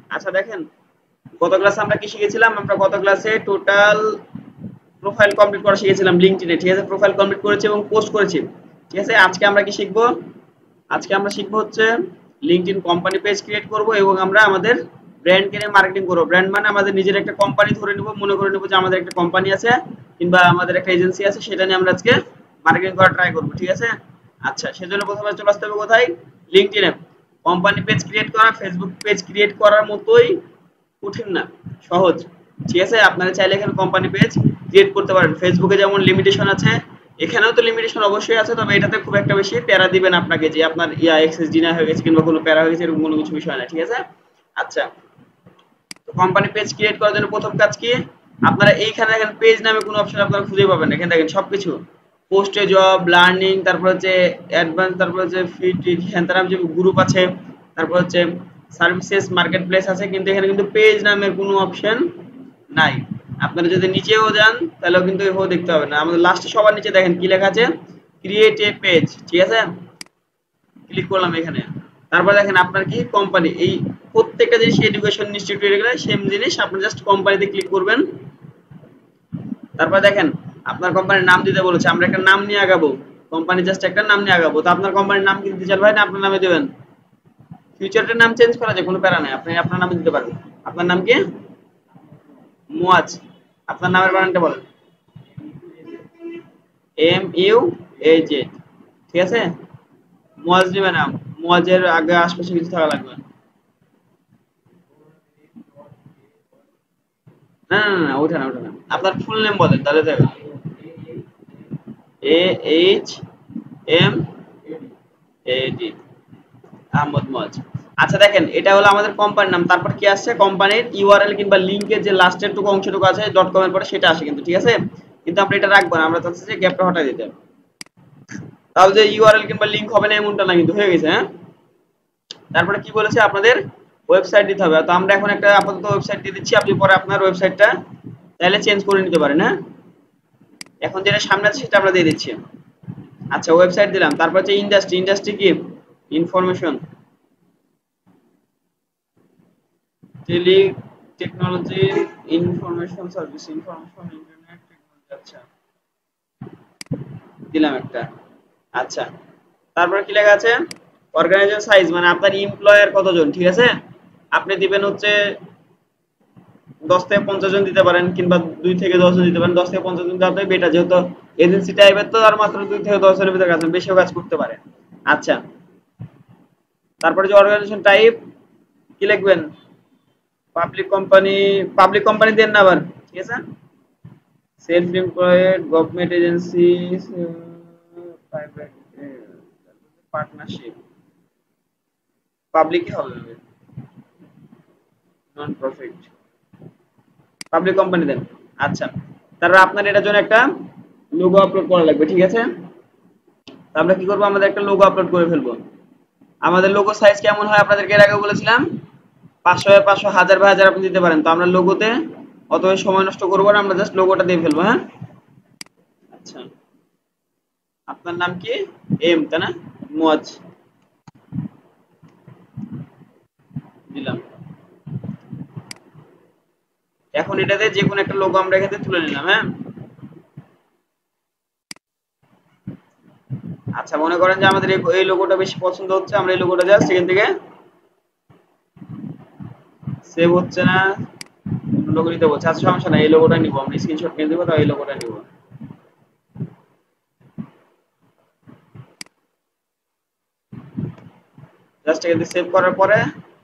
আচ্ছা দেখেন, গত ক্লাসে আমরা কি শিখেছিলাম? আমরা গত ক্লাসে টোটাল প্রোফাইল কমপ্লিট করা শিখেছিলাম লিঙ্কডইনে, ঠিক আছে? প্রোফাইল কমপ্লিট করেছি এবং পোস্ট করেছি, ঠিক আছে? আজকে আমরা কি শিখবো? আজকে আমরা শিখবো হচ্ছে লিঙ্কডইন কোম্পানি পেজ ক্রিয়েট করব এবং আমরা আমাদের ব্র্যান্ডকে নিয়ে মার্কেটিং করবো। ব্র্যান্ড মানে আমাদের নিজের একটা কোম্পানি ধরে নিব, মনে করে নিব যে আমাদের একটা কোম্পানি আছে কিংবা আমাদের একটা এজেন্সি আছে, সেটা নিয়ে আমরা আজকে মার্কেটিং করা ট্রাই করবো, ঠিক আছে? আচ্ছা, সেজন্য প্রথমে চলে আসতে হবে কোথায়? লিঙ্কডইনে। কোম্পানি পেজ ক্রিয়েট করা ফেসবুক পেজ ক্রিয়েট করার মতোই কঠিন না, সহজ, ঠিক আছে? আপনারা চাইলে এখানে কোম্পানি পেজ ক্রিয়েট করতে পারেন। ফেসবুকে যেমন লিমিটেশন আছে, এখানেও তো লিমিটেশন অবশ্যই আছে, তবে এটাতে খুব একটা বেশি প্যারা দিবেন আপনাকে যে আপনার এক্সেস ডিনার হয়ে গেছে কিংবা কোনো প্যারা হয়ে গেছে, এরকম কোনো কিছু বিষয় না, ঠিক আছে? আচ্ছা, তো কোম্পানি পেজ ক্রিয়েট করার জন্য প্রথম কাজ কি? আপনারা এইখানে দেখেন পেজ নামে কোনো অপশন আপনারা খুঁজে পাবেন না। এখানে দেখেন সবকিছু পোস্টে জব, লার্নিং, তারপর হচ্ছে অ্যাডভান্স, তারপর হচ্ছে ফিড, হ্যান তার যে গ্রুপ আছে, তারপর হচ্ছে সার্ভিসেস, মার্কেট প্লেস আছে, কিন্তু এখানে কিন্তু পেজ নামের কোনো অপশন নাই। আপনারা যদি নিচেও যান তাহলেও কিন্তু এভাবে দেখতে হবে না। আমাদের লাস্টে সবার নিচে দেখেন কি লেখা আছে? ক্রিয়েট এ পেজ, ঠিক আছে? ক্লিক করলাম এখানে। তারপর দেখেন আপনার কি কোম্পানি, এই প্রত্যেকটা জিনিস এডুকেশন ইনস্টিটিউট এগুলো সেম জিনিস, আপনি জাস্ট কোম্পানিতে ক্লিক করবেন। তারপর দেখেন আপনার কোম্পানির নাম দিতে বলেছে, আমরা একটা নাম নিয়ে আগাবো। কোম্পানি জাস্ট একটা নাম নিয়ে আগাবো, তো আপনার কোম্পানির নাম কি দিতে চান ভাই, না আপনার নামে দেবেন? ফিউচারের নাম চেঞ্জ করা যায়, কোনো প্যারা নাই, আপনি আপনার নামে দিতে পারেন। আপনার নাম কি? মুয়াজ। আপনার নামের বানানটা বলেন। MUAZ, ঠিক আছে? মুয়াজ দিবেন নাম। মুয়াজের আগে আশপাশে কিছু থাকা লাগবে না। না না না, ওঠে না ওঠে না, আপনার ফুল নেম বলেন তাহলে দেখো। AHMAD, আহমদ মুয়াজ। আচ্ছা দেখেন, এটা হলো আমাদের কোম্পানির নাম। তারপর কি আসছে? কোম্পানির ইউআরএল কিংবা লিংকের যে লাস্টের টুকু অংশটুকু আছে ডট কম এর পরে, সেটা আসে কিন্তু, ঠিক আছে? কিন্তু আমরা এটা রাখবো না, আমরা চাচ্ছি যে গ্যাপটা হটাই দিতে। তাহলে যে ইউআরএল কিংবা লিংক হবে না এমনটা না, কিন্তু হয়ে গেছে, হ্যাঁ? তারপরে কি বলেছে? আপনাদের ওয়েবসাইট দিতে হবে। তো আমরা এখন একটা আপাতত ওয়েবসাইট দিয়ে দিচ্ছি, আপনি পরে আপনার ওয়েবসাইটটা চাইলে চেঞ্জ করে নিতে পারেন, হ্যাঁ? এখন যেটা সামনে আছে সেটা আমরা দিয়ে দিচ্ছি। আচ্ছা, ওয়েবসাইট দিলাম। তারপর হচ্ছে ইন্ডাস্ট্রি। ইন্ডাস্ট্রি কি? Information tele technology, information service, information internet technology. আচ্ছা, দিলাম একটা। আচ্ছা, তারপর কি লেখা আছে? অর্গানাইজেশন সাইজ, মানে আপনার এমপ্লয়ার কতজন, ঠিক আছে? আপনি দিবেন হচ্ছে 10 থেকে 50 জন দিতে পারেন, কিংবা 2 থেকে 10 জন দিতে পারেন। 10 থেকে 50 জন দিতে বেটার, যেহেতু এজেন্সি টাইপের, তো আর মাত্র 2 থেকে 10 জনের ভিতরে কাজ হবে, বেশিও কাজ করতে পারে। আচ্ছা, তারপরে যে অর্গানাইজেশন টাইপ কি লিখবেন? Public company. পাবলিক কোম্পানি দেন না আবার, ঠিক আছে? Self employed, government agency, private, partnership, পাবলিকই হবে, নন প্রফিট, পাবলিক কোম্পানি দেন। আচ্ছা, তারপর আপনার এটার জন্য একটা লোগো আপলোড করা লাগবে, ঠিক আছে? তো আমরা কি করবো? আমাদের একটা লোগো আপলোড করে ফেলবো। আমাদের লোগো সাইজ কেমন হয় আপনাদেরকে এর আগে বলেছিলাম, 500 বাই 500, 1000 বাই 1000 আপনি দিতে পারেন। তো আমরা লোগোতে অত সময় নষ্ট করবো না, আমরা জাস্ট লোগোটা দিয়ে ফেলবো, হ্যাঁ? আচ্ছা, আপনার নাম কি? এম, তাই না? মুয়াজ দিলাম। এখন এটাতে যে কোনো একটা লোগো আমরা এখানে তুলে নিলাম, হ্যাঁ? আচ্ছা, মনে করেন যে আমাদের এই লোগোটা বেশি পছন্দ হচ্ছে, আমরা এই লোগোটা জাস্ট এখান থেকে সেভ হচ্ছে না, লোগো নিতে বলছে। আচ্ছা, সমস্যা নাই, এই লোগোটা নিব, আমরা স্ক্রিনশট নিয়ে দেবো, তাই এই লোগোটা নিব। জাস্ট এখান থেকে সেভ করার পরে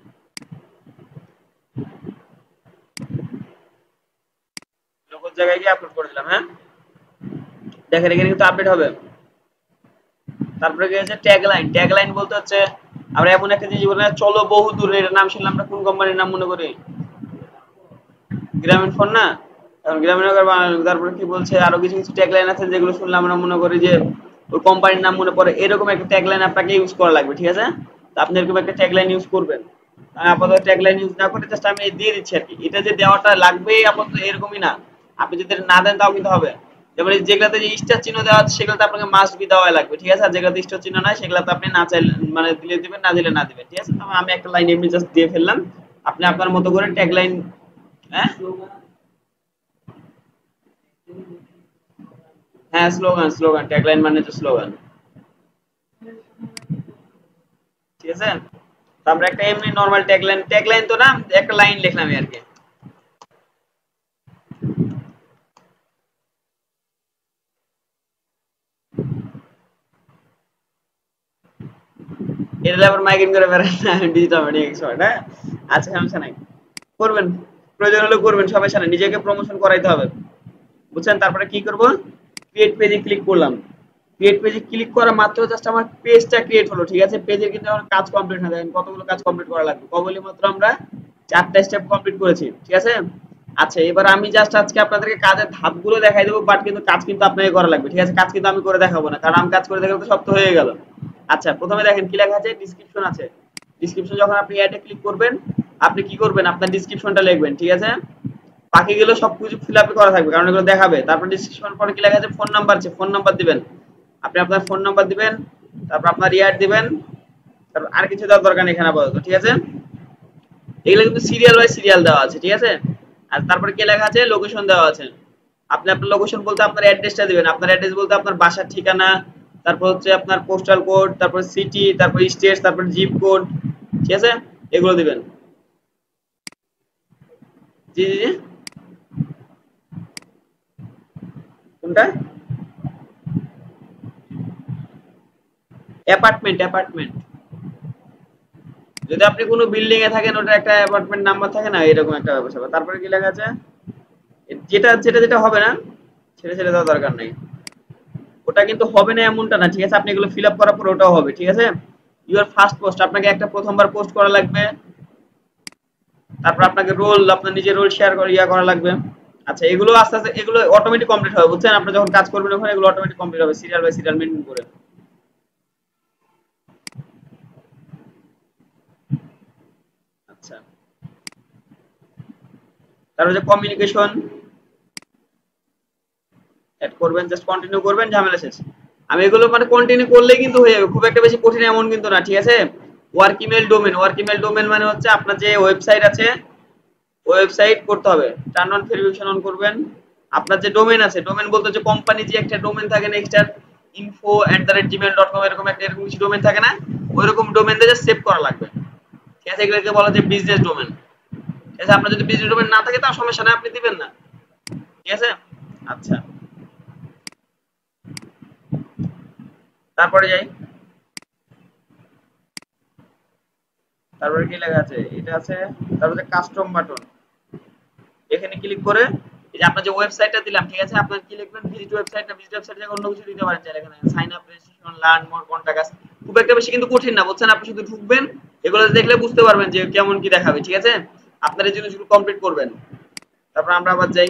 লোগোর জায়গায় গিয়ে আপলোড করে দিলাম, হ্যাঁ? দেখেন এখানে কিন্তু আপডেট হবে। তারপরে কি আছে? ট্যাগলাইন। ট্যাগলাইন বলতে হচ্ছে আমরা এমন একটা জিনিস বলি না, চলো বহু দূরে, এটার নাম শুনলে আমরা কোন কোম্পানির নাম মনে করি? গ্রামীণ ফোন না? এখন গ্রামীণ নগর তারপরে কি বলছে, আরো কিছু কিছু ট্যাগলাইন আছে যেগুলো শুনলে আমরা মনে করি যে ওই কোম্পানির নাম মনে পড়ে, এরকম একটা ট্যাগলাইন আপনাকে ইউজ করা লাগবে, ঠিক আছে? তো আপনি এরকম একটা ট্যাগলাইন ইউজ করবেন। আমি আপাতত ট্যাগলাইন ইউজ না করে জাস্ট আমি দিয়ে দিচ্ছি আর কি। এটা যে দেওয়াটা লাগবেই আপাতত এরকমই না, আপনি যদি এটা না দেন তাও কিন্তু হবে। যেমন এই যেগুলাতে যে স্টার চিহ্ন দেওয়া আছে সেগুলোতে আপনাকে মাস্ট বি দেওয়া লাগবে, ঠিক আছে? আর যেগুলাতে স্টার চিহ্ন নাই সেগুলাতে আপনি না চাইলে মানে দিলে দিবেন, না দিলে না দিবেন, ঠিক আছে? তো আমি একটা লাইন এমনি জাস্ট দিয়ে ফেললাম, আপনি আপনার মতো করে ট্যাগলাইন। হ্যাঁ, হ্যাঁ, স্লোগান, স্লোগান, ট্যাগলাইন মানে তো স্লোগান। ঠিক আছে, তো আমরা একটা এমনি নর্মাল ট্যাগলাইন, ট্যাগলাইন তো না, একটা লাইন লিখলাম আর কি। এটা আবার মাইগ্রেন করে বেড়ান না ডিজিটাল মার্কেটিং এক্সপার্ট, হ্যাঁ। আচ্ছা, সমস্যা নাই, করবেন, প্রয়োজন হলে করবেন, সবাই সামনে নিজেকে প্রমোশন করাইতে হবে, বুঝছেন। তারপরে কি করব, ক্রিয়েট পেজে ক্লিক করলাম। ক্রিয়েট পেজে ক্লিক করা মাত্র জাস্ট আমার পেজটা ক্রিয়েট হলো, ঠিক আছে। পেজের কিন্তু আমার কাজ কমপ্লিট না, দেখেন কতগুলো কাজ কমপ্লিট করা লাগবে, কবলি মাত্র আমরা 4টা স্টেপ কমপ্লিট করেছি, ঠিক আছে। আচ্ছা, এবার আমি জাস্ট আজকে আপনাদেরকে কাজের ধাপগুলো দেখাই দেবো, বাট কিন্তু কাজ কিন্তু আপনাকে করা লাগবে, ঠিক আছে। কাজ কিন্তু আমি করে দেখাবো না, কারণ আমি কাজ করে দেখাবো তো সব তো হয়ে গেল। আচ্ছা, প্রথমে দেখেন কি লেখা আছে, ডিসক্রিপশন আছে। ডিসক্রিপশন যখন আপনি অ্যাডে ক্লিক করবেন, আপনি কি করবেন, আপনার ডিসক্রিপশনটা লিখবেন, ঠিক আছে। বাকিগুলো সবকিছু ফিল আপ করা থাকবে, কারণ এগুলো দেখাবে। তারপর ডিসক্রিপশন পরে কি লেখা আছে, ফোন নাম্বার আছে, ফোন নাম্বার দিবেন। আপনি আপনার ফোন নাম্বার দিবেন, তারপর আপনার ইয়ার দিবেন, তারপর আর কিছু দেওয়ার দরকার নেই এখানে আপাতত, ঠিক আছে। এগুলো কিন্তু সিরিয়াল বাই সিরিয়াল দেওয়া আছে, ঠিক আছে। আর তারপরে কি লেখা আছে, লোকেশন দেওয়া আছে। আপনি আপনার লোকেশন বলতে আপনার অ্যাড্রেসটা দিবেন, আপনার অ্যাড্রেস বলতে আপনার বাসার ঠিকানা, তারপর হচ্ছে আপনার পোস্টাল কোড, তারপর সিটি, তারপর স্টেট, তারপর জিপ কোড, ঠিক আছে, এগুলো দিবেন। জি, জি, জি। কোনটা? Apartment, apartment. যদি আপনি কোনো বিল্ডিং এ থাকেন, ওটা একটা অ্যাপার্টমেন্ট নাম্বার থাকে না, এরকম একটা ব্যাপার। তারপরে কি লেখা আছে, যেটা যেটা যেটা হবে না সেটা সেটা দেওয়ার দরকার নাই। ওটা কিন্তু হবে না এমনটা না, ঠিক আছে। আপনি এগুলো ফিল আপ করার পর ওটাও হবে, ঠিক আছে। ইউর ফার্স্ট পোস্ট, আপনাকে একটা প্রথমবার পোস্ট করা লাগবে। তারপর আপনাকে রোল, আপনার নিজের রোল শেয়ার করে ইয়া করা লাগবে। আচ্ছা, এগুলো আস্তে আস্তে এগুলো অটোমেটিক কমপ্লিট হবে, বুঝছেন। আপনি যখন কাজ করবেন ওখানে এগুলো অটোমেটিক কমপ্লিট হবে, সিরিয়াল বাই সিরিয়াল মেনটেন করে। আচ্ছা, তারপর যে কমিউনিকেশন এড করবেন, জাস্ট কন্টিনিউ করবেন, ঝামেলা শেষ। আমি এগুলো মানে কন্টিনিউ করলেই কিন্তু হয়ে যাবে, খুব একটা বেশি কঠিন এমন কিন্তু না, ঠিক আছে। Work email domain, work email domain মানে হচ্ছে আপনার যে ওয়েবসাইট আছে, ওয়েবসাইট করতে হবে, টার্ন অন ভেরিফিকেশন অন করবেন। আপনার যে ডোমেন আছে, ডোমেন বলতে যে কোম্পানি যে একটা ডোমেন থাকে না, এক্সটার info@gmail.com, এরকম একটা এরকম কিছু ডোমেন থাকে না, ওইরকম ডোমেন দিয়ে সেভ করা লাগবে, ঠিক আছে। এগুলোকে বলা যায় বিজনেস ডোমেন, ঠিক আছে। আপনার যদি বিজনেস ডোমেন না থাকে তার সমস্যা নেই, আপনি দিবেন না, ঠিক আছে। আচ্ছা, তারপরে যাই। তারপরে কি লেখা আছে, এটা আছে। তারপরে কাস্টম বাটন, এখানে ক্লিক করে এই যে আপনার যে ওয়েবসাইটটা দিলাম, ঠিক আছে। আপনার কি লিখবেন, ভিজিট ওয়েবসাইট, না ভিজিট ওয়েবসাইট জায়গায় অন্য কিছু দিতে পারেন, চাইলে এখানে sign up, registration, learn more, contact us. খুব একটা বেশি কিন্তু কঠিন না, বুঝছেন। আপনি শুধু ঢুকবেন, এগুলো দেখলে বুঝতে পারবেন যে কেমন কি দেখাবে, ঠিক আছে। আপনার এই জিনিসগুলো কমপ্লিট করবেন। তারপর আমরা আবার যাই।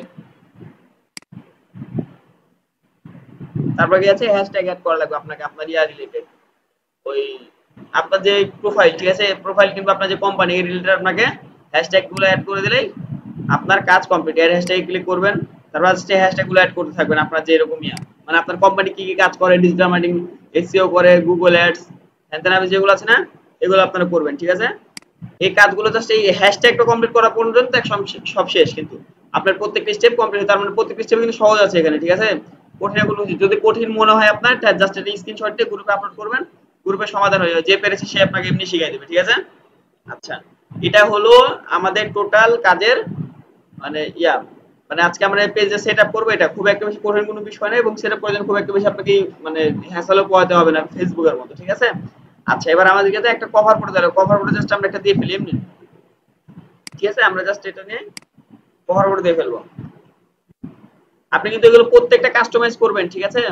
তারপর কি আছে, হ্যাশট্যাগ এড করা লাগবে আপনাকে, আপনার ইয়া রিলেটেড, ওই আপনার যে প্রোফাইল, ঠিক আছে। প্রোফাইল কিংবা আপনার যে কোম্পানি এই রিলেটেড আপনাকে হ্যাশট্যাগ গুলো অ্যাড করে দিলেই আপনার কাজ কমপ্লিট। এর হ্যাশট্যাগে ক্লিক করবেন, তারপর হচ্ছে হ্যাশট্যাগ গুলো অ্যাড করতে থাকবেন, আপনার যে এরকম ইয়া মানে আপনার কোম্পানি কি কি কাজ করে, ডিজিটাল মার্কেটিং, এসইও করে, গুগল অ্যাডস, হ্যান যেগুলো আছে না, এগুলো আপনারা করবেন, ঠিক আছে। এই কাজগুলো জাস্ট এই হ্যাশট্যাগটা কমপ্লিট করা পর্যন্ত একদম সব শেষ কিন্তু। আপনার প্রত্যেকটা স্টেপ কমপ্লিট, তার মানে প্রত্যেকটা স্টেপ কিন্তু সহজ আছে এখানে, ঠিক আছে। কঠিন এগুলো যদি কঠিন মনে হয় আপনার, জাস্ট একটা স্ক্রিনশট দিয়ে গ্রুপে আপলোড করবেন, গ্রুপে সমাধান হয়ে যাবে, যে পেরেছে সে আপনাকে এমনি শিখিয়ে দেবে, ঠিক আছে। আচ্ছা, এটা হলো আমাদের টোটাল কাজের মানে ইয়া, মানে আজকে আমরা পেজে সেট আপ করবো, এটা খুব একটা বেশি কঠিন কোনো বিষয় না, এবং সেটা প্রয়োজন খুব একটা বেশি আপনাকে মানে হ্যাসেলও পোহাতে হবে না ফেসবুকের মতো, ঠিক আছে। আচ্ছা, এবার আমাদেরকে তো একটা কভার ফটো দেওয়া, কভার ফটো জাস্ট আমরা একটা দিয়ে ফেলি এমনি, ঠিক আছে। আমরা জাস্ট এটা নিয়ে কভার ফটো দিয়ে ফেলবো। আপনি কিন্তু এগুলো প্রত্যেকটা কাস্টমাইজ করবেন, ঠিক আছে।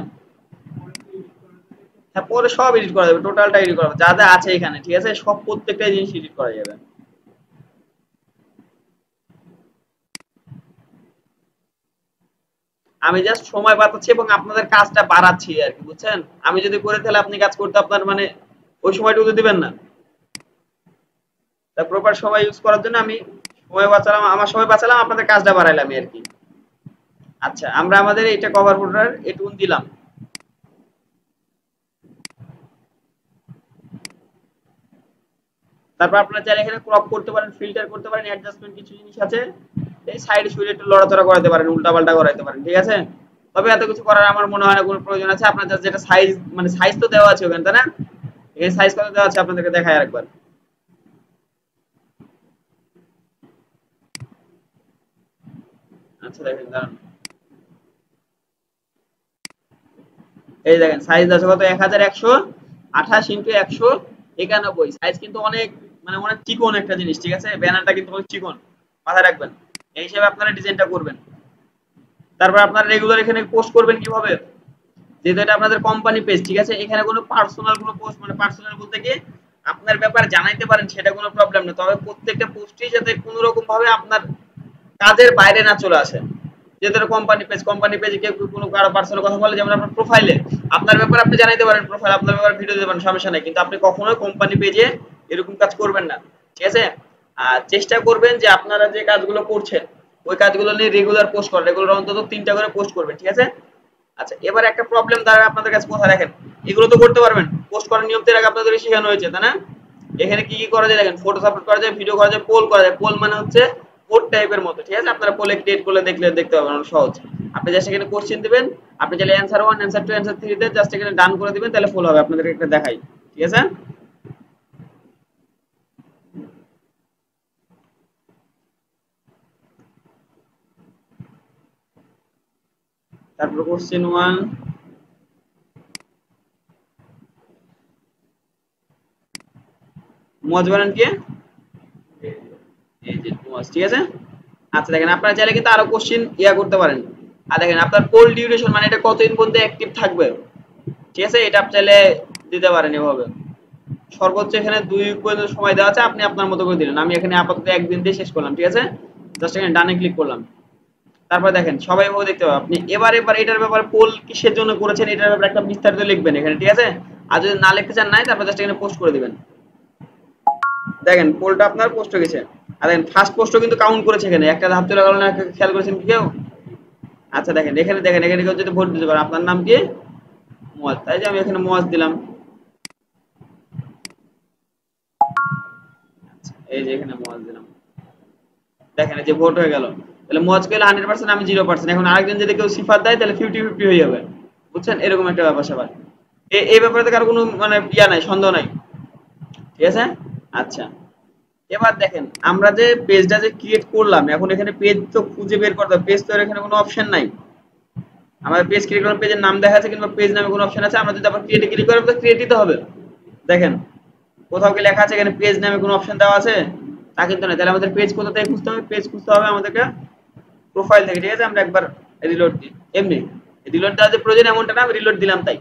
হ্যাঁ, পরে সব এডিট করা যাবে, টোটালটা এডিট করা যাবে, যা যা আছে এখানে, ঠিক আছে, সব প্রত্যেকটা জিনিস এডিট করা যাবে। আমি জাস্ট সময় বাঁচাচ্ছি এবং আপনাদের কাজটা বাড়াচ্ছি আর কি, বুঝছেন। আমি যদি করে তাহলে আপনি কাজ করতে আপনার মানে ওই সময়টুকু দিবেন না। তা প্রপার সময় ইউজ করার জন্য আমি সময় বাঁচালাম, আমার সময় বাঁচালাম, আপনাদের কাজটা বাড়াইলাম আর কি। আচ্ছা, আমরা আমাদের এটা কভার ফটোর এটুকুন দিলাম। তারপর আপনারা চাইলে এখানে ক্রপ করতে পারেন, ফিল্টার করতে পারেন, অ্যাডজাস্টমেন্ট কিছু জিনিস আছে, এই সাইড শুয়ে একটু লড়াচড়া করাতে পারেন, উল্টাপাল্টা করাতে পারেন, ঠিক আছে। তবে এত কিছু করার আমার মনে হয় না কোনো প্রয়োজন আছে। আপনার জাস্ট যেটা সাইজ, মানে সাইজ তো দেওয়া আছে ওখানে, তাই না? এখানে সাইজ কত দেওয়া আছে আপনাদেরকে দেখাই আরেকবার। আচ্ছা দেখেন, দাঁড়ান, এই দেখেন সাইজ আছে কত, 1128 ইন্টু 191। সাইজ কিন্তু অনেক, মানে অনেক চিকন একটা জিনিস, ঠিক আছে। ব্যানারটা কিন্তু অনেক চিকন, মাথায় রাখবেন। এই হিসেবে আপনারা ডিজাইনটা করবেন। তারপর আপনারা রেগুলার এখানে পোস্ট করবেন কিভাবে, যেহেতু এটা আপনাদের কোম্পানি পেজ, ঠিক আছে। এখানে কোনো পার্সোনাল কোনো পোস্ট, মানে পার্সোনাল বলতে কি আপনার ব্যাপারে জানাইতে পারেন, সেটা কোনো প্রবলেম নেই। তবে প্রত্যেকটা পোস্টই যাতে কোনো রকম ভাবে আপনার কাজের বাইরে না চলে আসে। যেহেতু কোম্পানি পেজ, কোম্পানি পেজে কেউ কোনো কারো পার্সোনাল কথা বলে, যেমন আপনার প্রোফাইলে আপনার ব্যাপারে আপনি জানাইতে পারেন, প্রোফাইল আপনার ব্যাপারে ভিডিও দিতে পারেন, সমস্যা নেই। কিন্তু আপনি কখনোই কোম্পানি পেজে এরকম কাজ করবেন না, ঠিক আছে। আর চেষ্টা করবেন যে আপনারা যে কাজগুলো করছেন ওই কাজগুলো নিয়ে রেগুলার পোস্ট করেন, রেগুলার অন্তত 3টা করে পোস্ট করবেন, ঠিক আছে। আচ্ছা, এবার একটা প্রবলেম দাঁড়ায় আপনাদের কাছে, কোথায় দেখেন, এগুলো তো করতে পারবেন, পোস্ট করার নিয়ম তো এর আগে আপনাদের শেখানো হয়েছে, তাই না? এখানে কি কি করা যায় দেখেন, ফটো আপলোড করা যায়, ভিডিও করা যায়, পোল করা যায়। পোল মানে হচ্ছে ভোট টাইপের মতো, ঠিক আছে। আপনারা পোলে ক্রিয়েট করলে দেখলে দেখতে পাবেন, অনেক সহজ। আপনি জাস্ট এখানে কোশ্চেন দিবেন, আপনি চাইলে অ্যানসার 1, অ্যানসার 2, অ্যানসার 3 দিয়ে জাস্ট এখানে ডান করে দিবেন, তাহলে ফুল হবে। আপনাদেরকে একটা দেখাই, ঠিক আছে। তারপর কোশ্চেন 1, মজ বানান কি, এই যে মজ, ঠিক আছে। আচ্ছা দেখেন, আপনারা চাইলে কিন্তু আরো কোশ্চেন করতে পারেন। আর দেখেন আপনার পোল ডিউরেশন, মানে এটা কতদিন পর্যন্ত অ্যাক্টিভ থাকবে, ঠিক আছে। এটা আপনি চাইলে দিতে পারেন এভাবে। সর্বোচ্চ এখানে 2 পর্যন্ত সময় দেওয়া আছে, আপনি আপনার মতো করে দিলেন। আমি এখানে আপাতত একদিন দিয়ে শেষ করলাম, ঠিক আছে। জাস্ট এখানে ডানে ক্লিক করলাম। তারপর দেখেন সবাই এভাবে দেখতে পাবে। আপনি এবার এটার ব্যাপারে পোল কিসের জন্য করেছেন এটার ব্যাপারে একটা বিস্তারিত লিখবেন এখানে, ঠিক আছে। আর যদি না লিখতে চান, নাই, তারপর জাস্ট এখানে পোস্ট করে দিবেন। দেখেন পোলটা আপনার পোস্ট হয়ে গেছে। আর দেখেন ফার্স্ট পোস্টও কিন্তু কাউন্ট করেছে এখানে, একটা ধাপ চলে গেল না, খেয়াল করেছেন কি কেউ? আচ্ছা দেখেন, এখানে দেখেন, এখানে কেউ যদি ভোট দিতে পারে, আপনার নাম কি, মুয়াজ, তাই যে আমি এখানে মুয়াজ দিলাম। আচ্ছা, এই যে এখানে মুয়াজ দিলাম, দেখেন এই যে ভোট হয়ে গেল। তাহলে মুয়াজ পেলে 100%, আমি 0%। এখন আরেকজন যদি কেউ সিফাত দেয় তাহলে 50-50 হয়ে যাবে, বুঝছেন, এরকম একটা ব্যাপার স্যাপার। এই ব্যাপারে তো কারো কোনো মানে নাই, সন্দেহ নাই, ঠিক আছে। আচ্ছা, এবার দেখেন আমরা যে পেজটা যে ক্রিয়েট করলাম, এখন এখানে পেজ তো খুঁজে বের করতে হবে। পেজ তো এখানে কোনো অপশন নাই। আমাদের পেজ ক্রিয়েট করার পেজের নাম দেখা আছে, কিন্তু পেজ নামে কোনো অপশন আছে? আমরা যদি আবার ক্রিয়েটে ক্লিক করি তো ক্রিয়েট দিতে হবে। দেখেন কোথাও কি লেখা আছে এখানে পেজ নামে কোনো অপশন দেওয়া আছে? তা কিন্তু না। তাহলে আমাদের পেজ কোথা থেকে খুঁজতে হবে? পেজ খুঁজতে হবে আমাদেরকে প্রোফাইল থেকে, ঠিক আছে। আমরা একবার রিলোড দিই, এমনি রিলোড দেওয়ার যে প্রয়োজন এমনটা না, আমি রিলোড দিলাম তাই,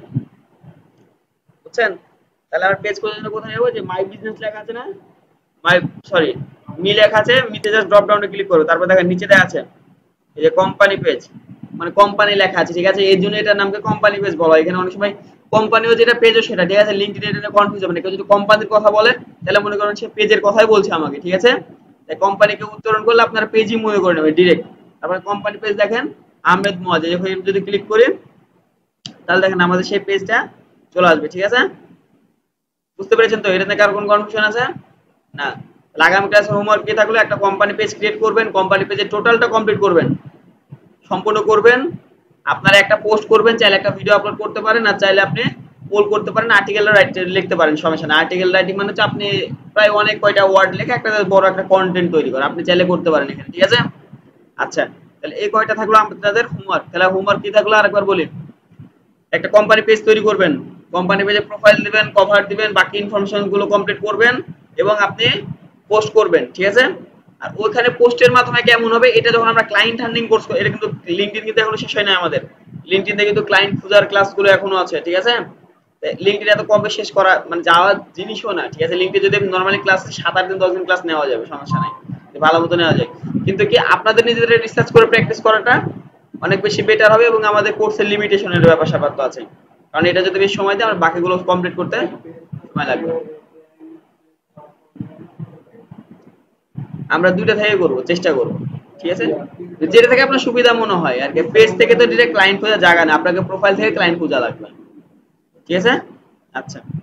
বুঝছেন। তাহলে আমার পেজ খোঁজার জন্য কোথায় যাবো? যে মাই বিজনেস লেখা আছে না, মাই, সরি, মি লেখা আছে, মিতে জাস্ট ড্রপ ডাউনে ক্লিক করো। তারপর দেখেন নিচে দেওয়া আছে এই যে কোম্পানি পেজ, মানে কোম্পানি লেখা আছে, ঠিক আছে। এর জন্য এটার নামকে কোম্পানি পেজ বলা হয়। এখানে অনেক সময় কোম্পানিও যেটা পেজও সেটা, ঠিক আছে। লিঙ্কডইন এটা কনফিউজ হবে না। কেউ যদি কোম্পানির কথা বলে তাহলে মনে করেন সে পেজের কথাই বলছে আমাকে, ঠিক আছে। তাই কোম্পানিকে উচ্চারণ করলে আপনার পেজই মনে করে নেবে ডিরেক্ট। তারপরে কোম্পানি পেজ দেখেন আহমেদ মুয়াজ, যদি ক্লিক করি তাহলে দেখেন আমাদের সেই পেজটা চলে আসবে, ঠিক আছে। বুঝতে পেরেছেন তো? এটা থেকে আর কোনো কনফিউশন আছে না? আগামী ক্লাসে হোমওয়ার্ক কি থাকলো, একটা কোম্পানি পেজ ক্রিয়েট করবেন, কোম্পানি পেজের টোটালটা কমপ্লিট করবেন, সম্পূর্ণ করবেন। আপনারা একটা পোস্ট করবেন, চাইলে একটা ভিডিও আপলোড করতে পারেন, আর চাইলে আপনি পোল করতে পারেন, আর্টিকেল লিখতে পারেন, সমস্যা না। আর্টিকেল রাইটিং মানে হচ্ছে আপনি প্রায় অনেক কয়টা ওয়ার্ড লিখে একটা বড় একটা কন্টেন্ট তৈরি করেন, আপনি চাইলে করতে পারেন এখানে, ঠিক আছে। আচ্ছা, তাহলে এই কয়টা থাকলো আপনাদের হোমওয়ার্ক। তাহলে হোমওয়ার্ক কি থাকলো আরেকবার বলি। একটা কোম্পানি পেজ তৈরি করবেন, কোম্পানি পেজে প্রোফাইল দিবেন, কভার দিবেন, বাকি ইনফরমেশন গুলো কমপ্লিট করবেন এবং আপনি পোস্ট করবেন, ঠিক আছে। আর ওইখানে পোস্টের মাধ্যমে কেমন হবে, এটা যখন আমরা ক্লায়েন্ট হান্টিং কোর্স, এটা কিন্তু লিঙ্কডইন কিন্তু এখনো শেষ হয় না আমাদের। লিঙ্কডইনে কিন্তু ক্লায়েন্ট খোঁজার ক্লাসগুলো এখনো আছে, ঠিক আছে। লিঙ্কডইন এত কবে শেষ করা মানে যাওয়ার জিনিসও না, ঠিক আছে। লিঙ্কডইন যদি নরমালি ক্লাস 7-8 দিন 10 দিন ক্লাস নেওয়া যাবে, সমস্যা নাই, ভালো মতো নেওয়া যায়। কিন্তু কি আপনাদের নিজেদের রিসার্চ করে প্র্যাকটিস করাটা অনেক বেশি বেটার হবে, এবং আমাদের কোর্সের লিমিটেশনের ব্যাপার স্যাপার তো আছে। কারণ এটা যদি বেশি সময় দেয় আমার বাকিগুলো কমপ্লিট করতে সময় লাগবে। আমরা দুইটা থেকে করব, চেষ্টা করব, ঠিক আছে। যেটা থেকে আপনার সুবিধা মনে হয় আর কি। পেজ থেকে তো ডিরেক্ট ক্লায়েন্ট খোঁজা জায়গা না, আপনাকে প্রোফাইল থেকে ক্লায়েন্ট খোঁজা লাগবে, ঠিক আছে। আচ্ছা।